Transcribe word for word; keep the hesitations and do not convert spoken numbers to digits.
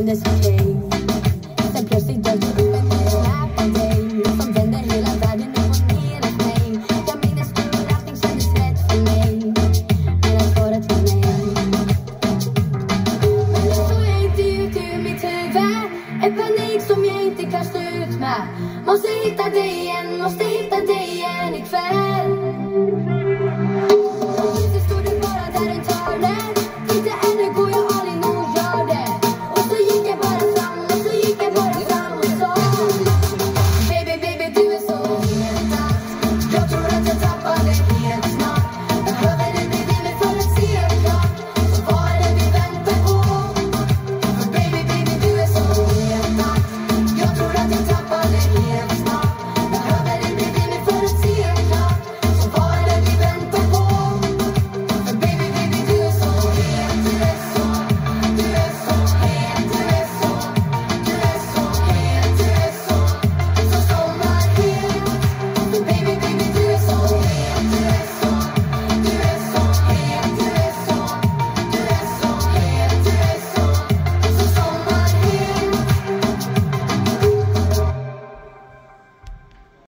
kändes okej. Sen plötsligt dök du upp en snap av dig som vände hela världen upp och ner hos mig. Jag minns hur allting kändes rätt för mig, men att vara till mig. Men nu får jag inte ut ur mitt huvud, en panik som jag inte kan stå ut med. Måste hitta dig igen, måste